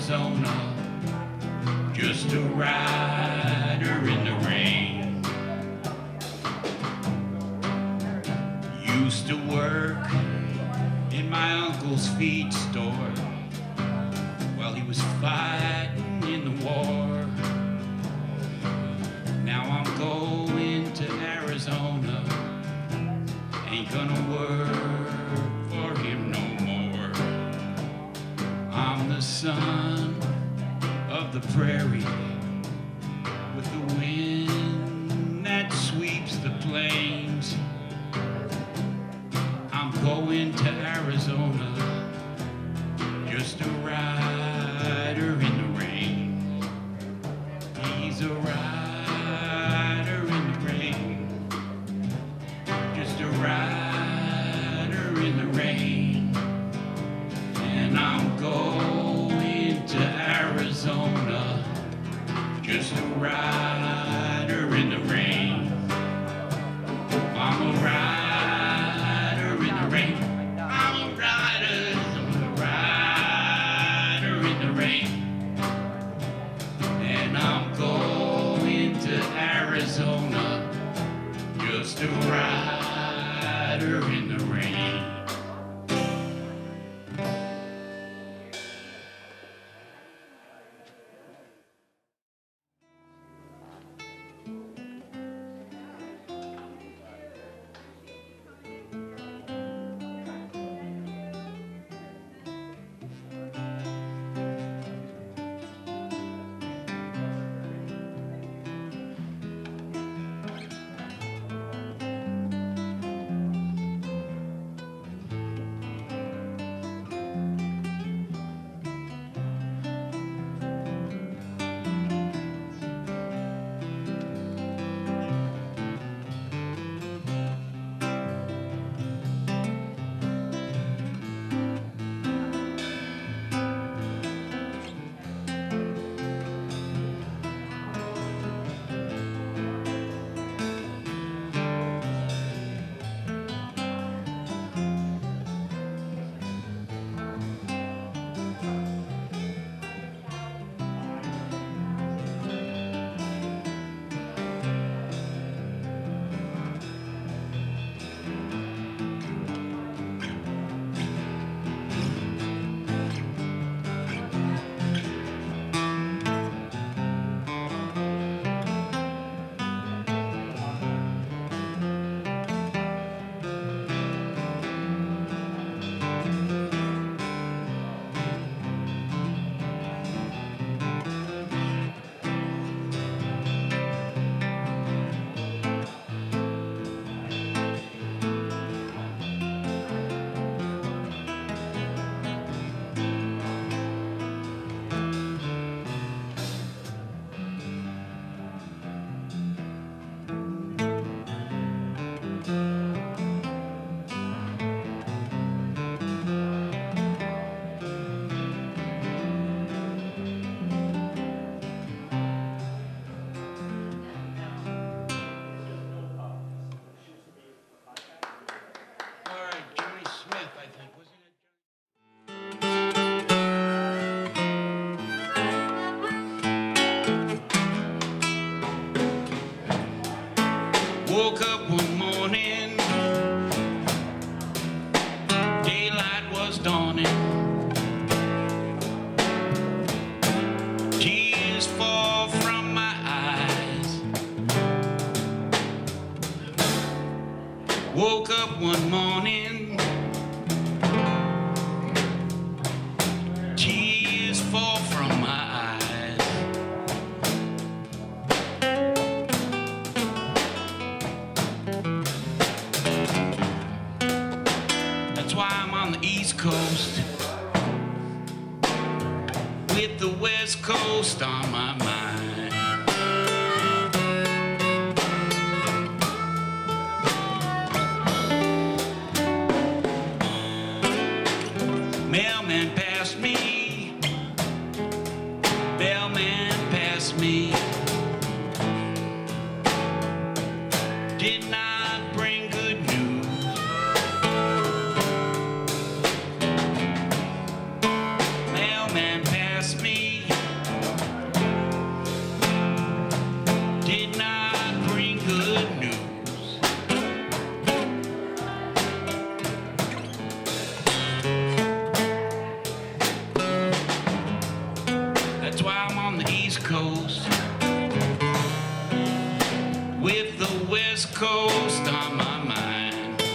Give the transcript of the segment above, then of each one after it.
Arizona, just a rider in the rain. Used to work in my uncle's feed store while he was fighting in the war. Now I'm going to Arizona, ain't gonna work for him no more. I'm the son of the prairie, with the wind that sweeps the plains. I'm going to Arizona, just a rider in the rain. He's a rider in the rain, just a rider in the rain. And I'm going to Arizona, just a rider in the rain. I'm a rider in the rain. I'm a rider in the rain. And I'm going to Arizona, just a rider in the rain. Woke up one morning, daylight was dawning. Tears fall from my eyes. Woke up one morning, tears fall from my eyes. That's why I'm on the East Coast, with the West Coast on my mind. Mailman passed me, bellman passed me, did not bring good news. Mailman passed me, That's why I'm on the East Coast, with the West Coast on my mind.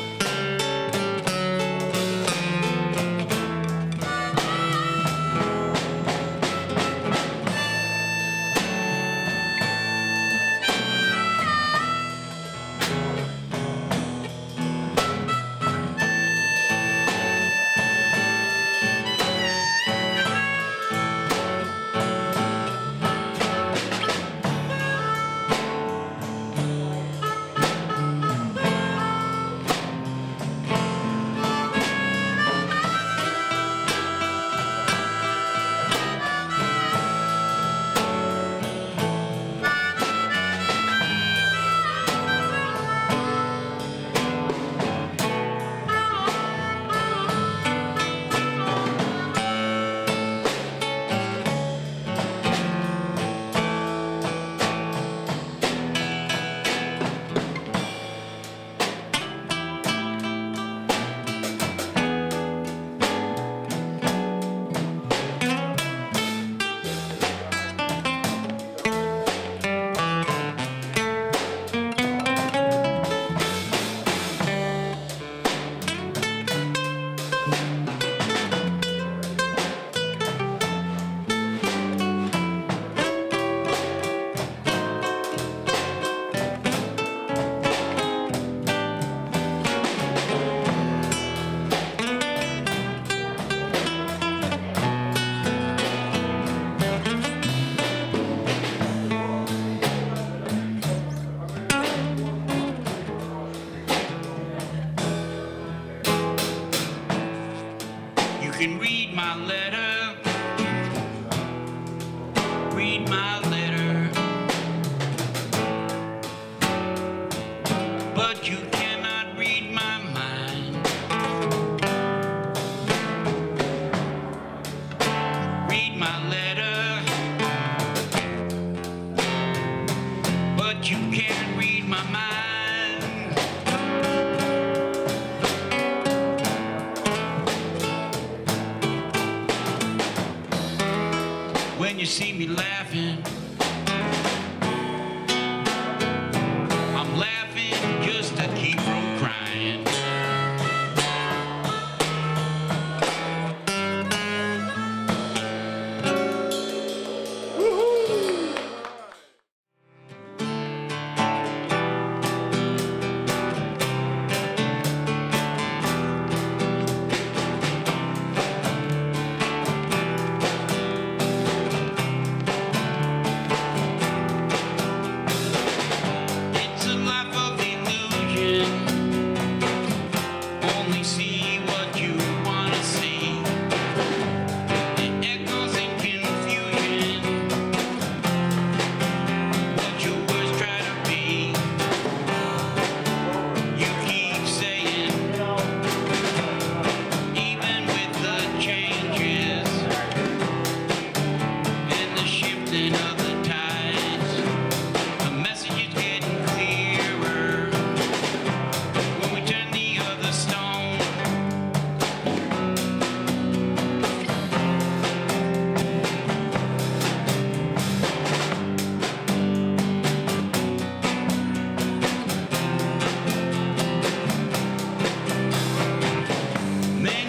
You can read my letter, read my letter, but you cannot read my mind. Read my letter, but you can't read my mind. When you see me laughing, I'm laughing just to keep from crying.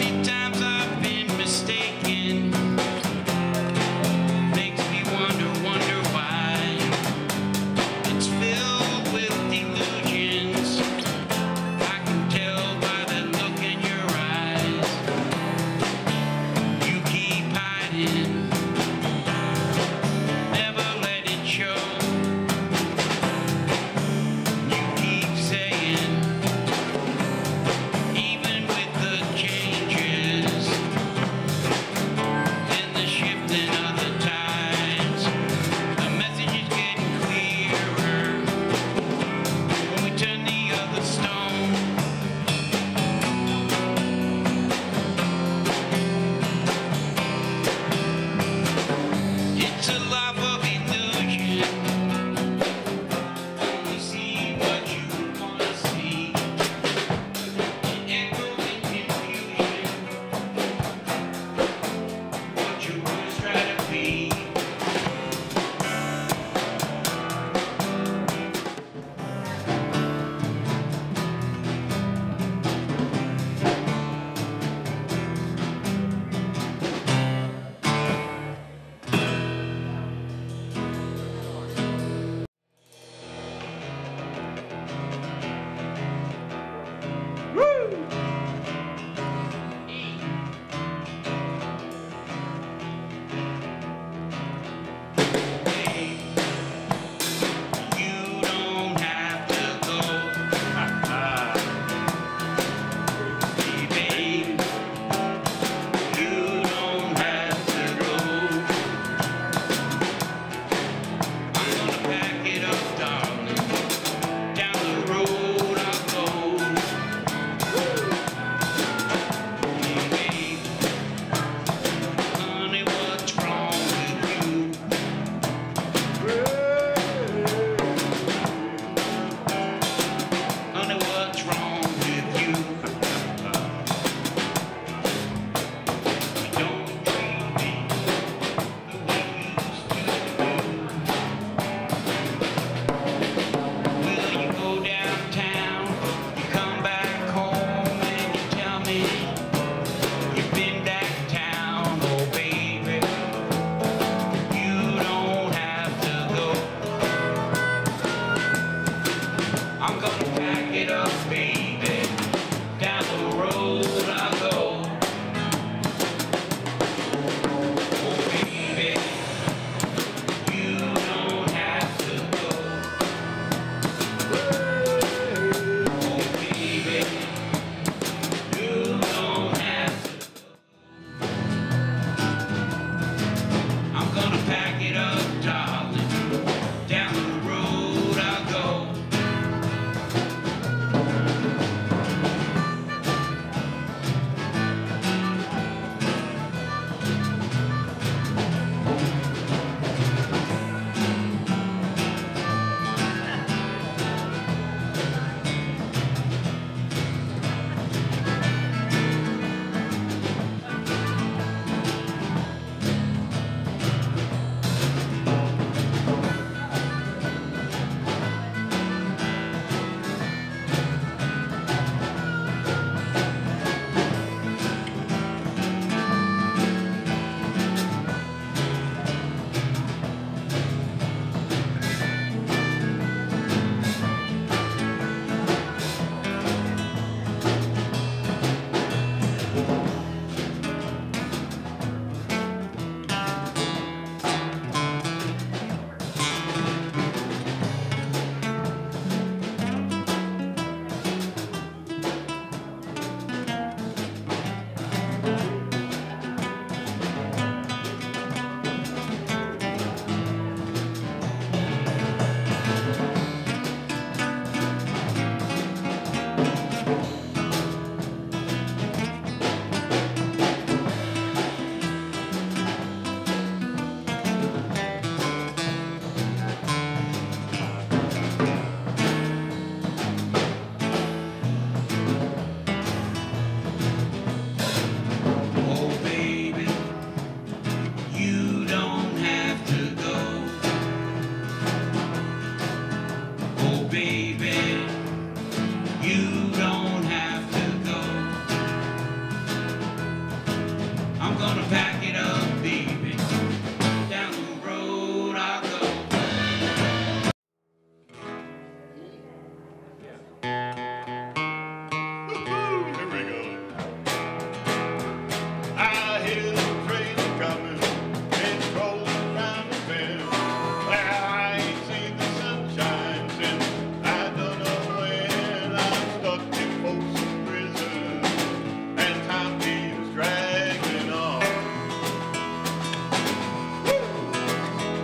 Makes me wonder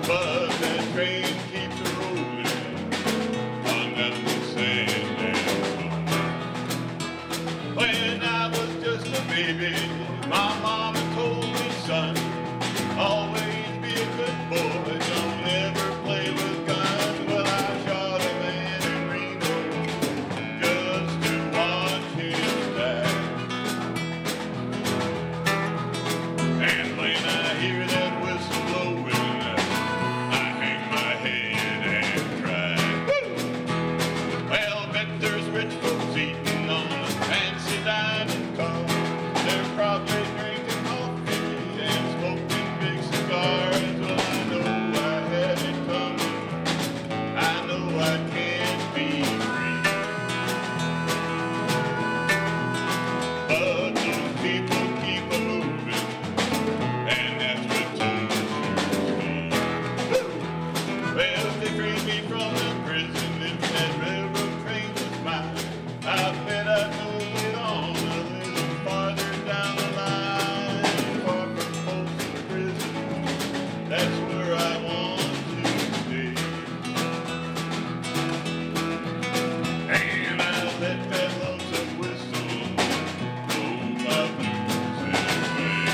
but that train keeps rolling on nothing sand and snow. When I was just a baby, my mama told me, son, always be a good boy, don't ever play with guns. Well, I shot a man in Reno just to watch him die. And when I hear that whistle blowing, I hang my head and cry. Woo! Well, bet there's rich folks eating on a fancy dining car. They're probably drinking coffee and smoking big cigars. Well, I know I had it coming. I know I can't be free. But those people keep a moving, and that's what turns me. Woo! Well, if they freed me from the prison, if that railroad train was mine, I bet I'd move it on a little farther down the line, far from Folsom Prison. That's where I want to stay. And I let that lonesome whistle blow my blues away.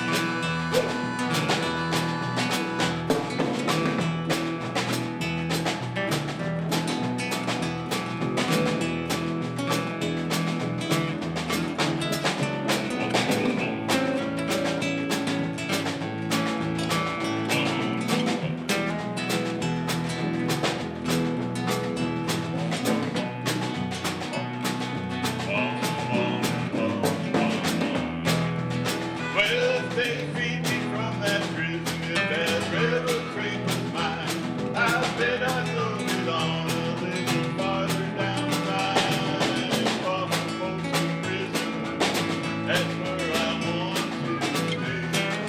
Well, if they freed me from that prison, if that railroad train was mine, I bet I'd move it on a little farther down the line, far from Folsom Prison. That's where I want to stay.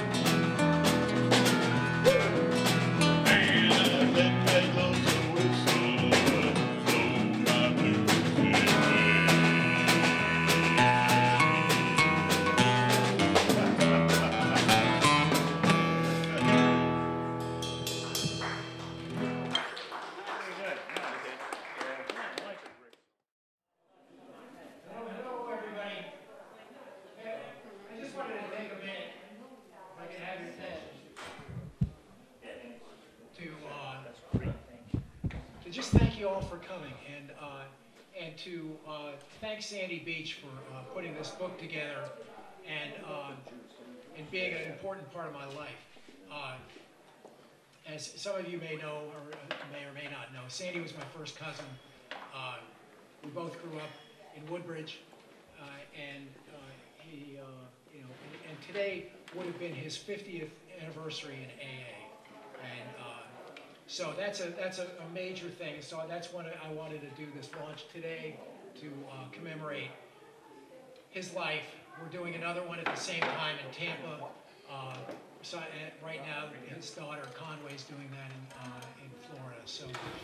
And I let that lonesome whistle blow my blues away. Hello, everybody. I just wanted to take a minute, if I can have your attention, to just thank you all for coming and to thank Sandy Beach for putting this book together and being an important part of my life. As some of you may know or may not know, Sandy was my first cousin. We both grew up in Woodbridge, and he, and today would have been his 50th anniversary in AA, and so that's a major thing. So that's what I wanted to do this launch today to commemorate his life. We're doing another one at the same time in Tampa. So right now, his daughter Conway's doing that in Florida. So.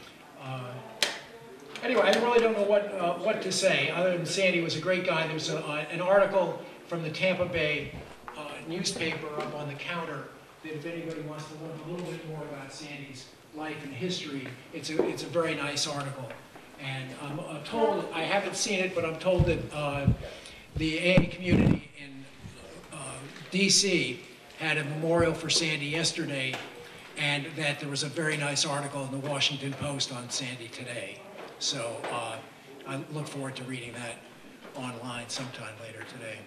Anyway, I really don't know what to say other than Sandy was a great guy. There's an article from the Tampa Bay newspaper up on the counter that if anybody wants to learn a little bit more about Sandy's life and history, it's a very nice article. And I'm told, I haven't seen it, but I'm told that the AA community in DC had a memorial for Sandy yesterday, and that there was a very nice article in the Washington Post on Sandy today. So I look forward to reading that online sometime later today.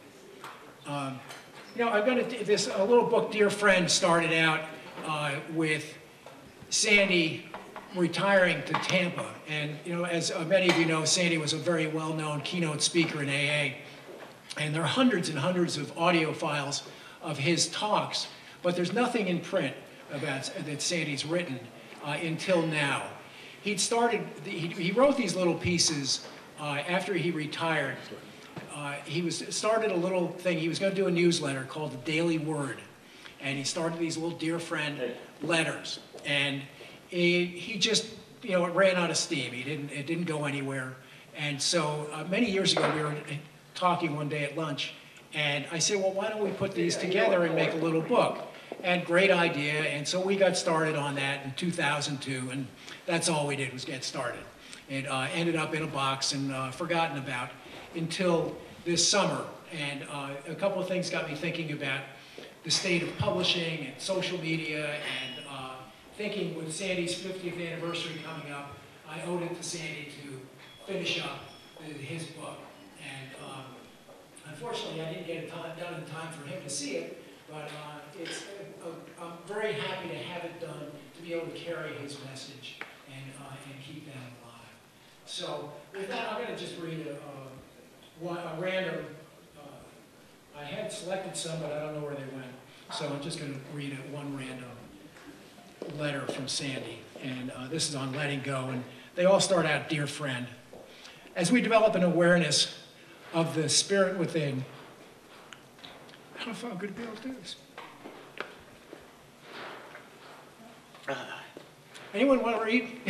I've got a little book, Dear Friend, started out with Sandy retiring to Tampa. And as many of you know, Sandy was a very well-known keynote speaker in AA. And there are hundreds and hundreds of audio files of his talks, but there's nothing in print about that Sandy's written until now. He wrote these little pieces after he retired. He started a little thing. He was going to do a newsletter called The Daily Word, and he started these little Dear Friend letters. And he just, it ran out of steam. It didn't go anywhere. And so many years ago, we were talking one day at lunch, and I said, well, why don't we put these together and make a little book? and great idea, and so we got started on that in 2002, and that's all we did was get started. It ended up in a box and forgotten about until this summer, and a couple of things got me thinking about the state of publishing and social media, and thinking with Sandy's 50th anniversary coming up, I owed it to Sandy to finish up his book. And unfortunately, I didn't get it done in time for him to see it, but I'm very happy to have it done, to be able to carry his message and keep them alive. So with that, I'm going to just read a random, I had selected some, but I don't know where they went. So I'm just going to read one random letter from Sandy, and this is on letting go, and they all start out, "Dear friend, as we develop an awareness of the spirit within," I don't know if I'm going to be able to do this. Anyone want to read?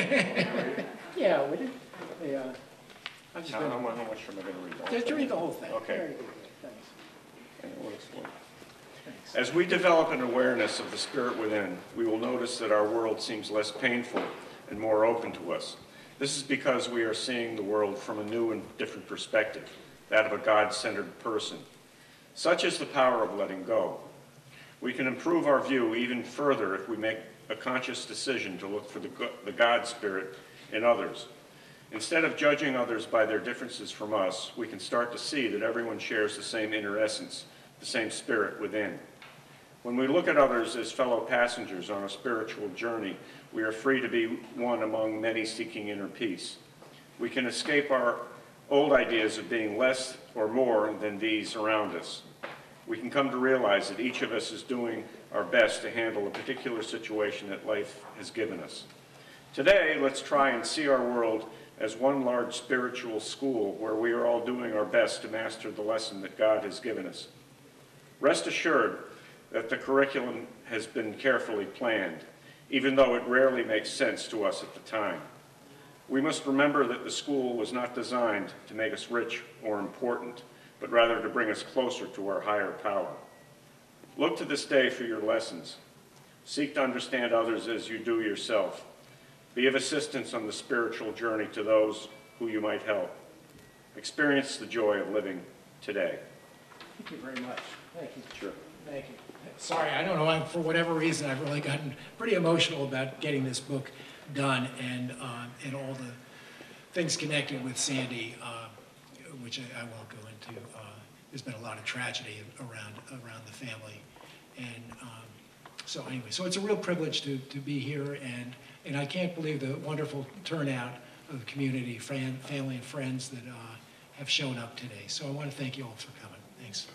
Yeah, we did. Yeah. How much am I going to read? Just read the whole thing. Okay. Very good. Thanks. And it looks like- Thanks. As we develop an awareness of the spirit within, we will notice that our world seems less painful and more open to us. This is because we are seeing the world from a new and different perspective, that of a God-centered person. Such is the power of letting go. We can improve our view even further if we make a conscious decision to look for the God spirit in others. Instead of judging others by their differences from us, we can start to see that everyone shares the same inner essence, the same spirit within. When we look at others as fellow passengers on a spiritual journey, we are free to be one among many seeking inner peace. We can escape our old ideas of being less or more than these around us. We can come to realize that each of us is doing our best to handle a particular situation that life has given us. Today, let's try and see our world as one large spiritual school where we are all doing our best to master the lesson that God has given us. Rest assured that the curriculum has been carefully planned, even though it rarely makes sense to us at the time. We must remember that the school was not designed to make us rich or important, but rather to bring us closer to our higher power. Look to this day for your lessons. Seek to understand others as you do yourself. Be of assistance on the spiritual journey to those who you might help. Experience the joy of living today. Thank you very much. Thank you. Sure. Thank you. Sorry, I don't know, for whatever reason, I've really gotten pretty emotional about getting this book done, and all the things connected with Sandy, which I won't go into. There's been a lot of tragedy around the family, and so anyway, so it's a real privilege to be here, and I can't believe the wonderful turnout of the community, family and friends that have shown up today. So I want to thank you all for coming. Thanks.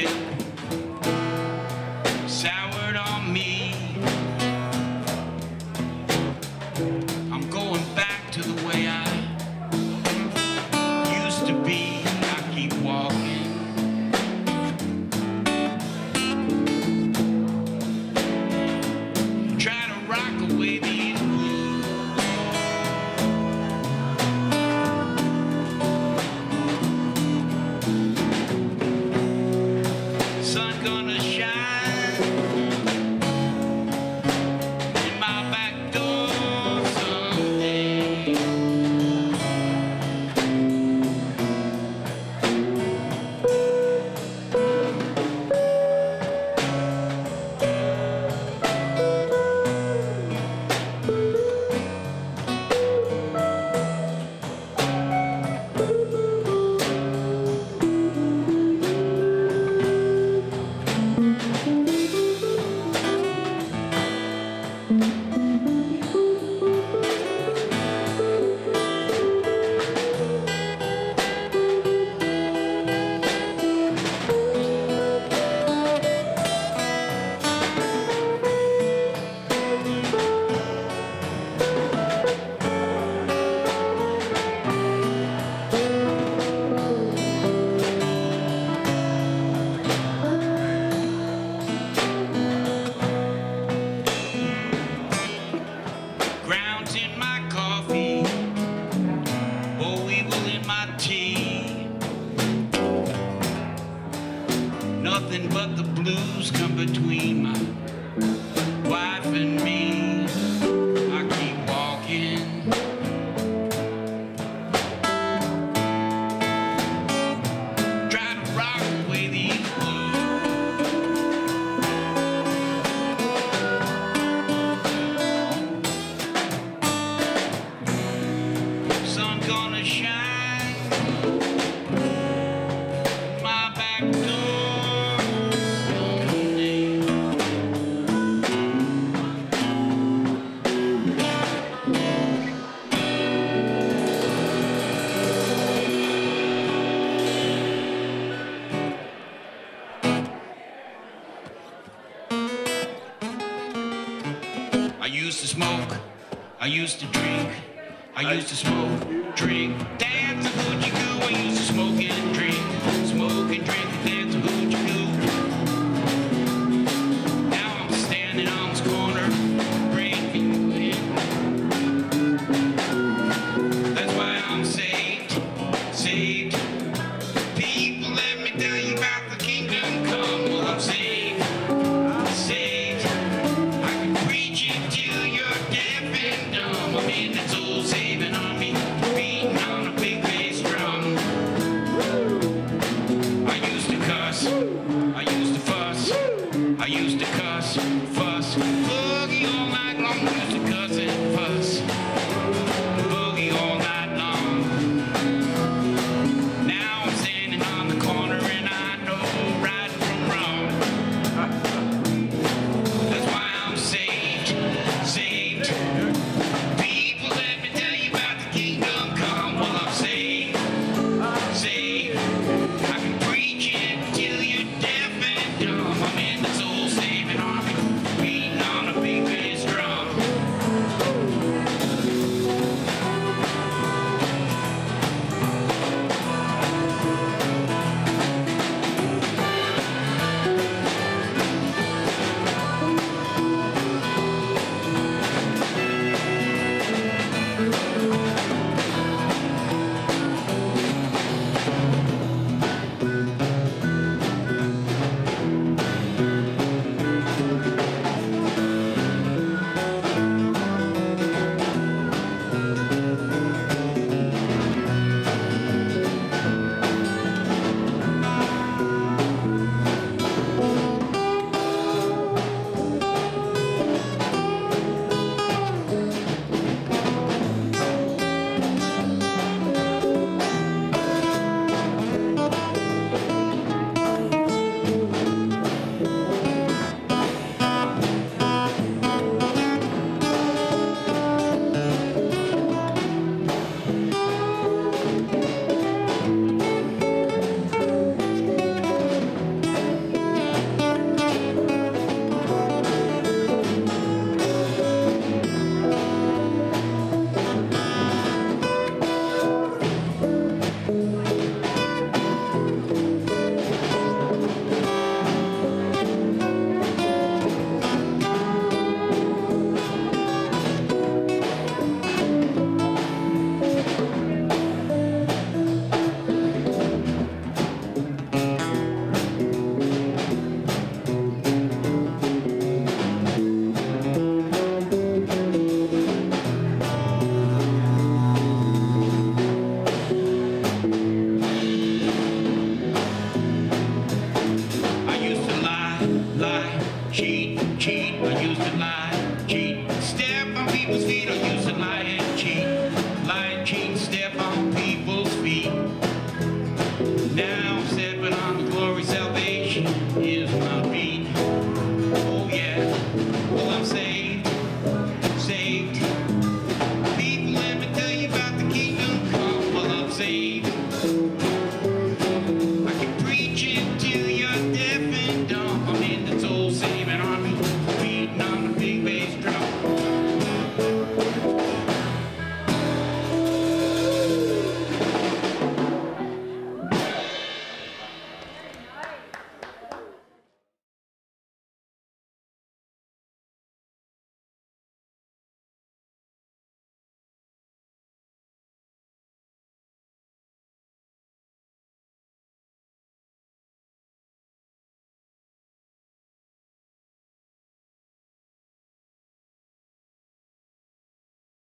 soured on me. I'm going back to the way I used to be. I keep walking. Try to rock away these blues. Sun gonna shine in my back door someday. Grounds in my coffee, boll weevil in my tea. Nothing but the blues come between my wife and me. I keep walking. Try to rock away these blues. Sun gonna shine my back door someday. I used to smoke, I used to drink, I used to smoke, drink, dance.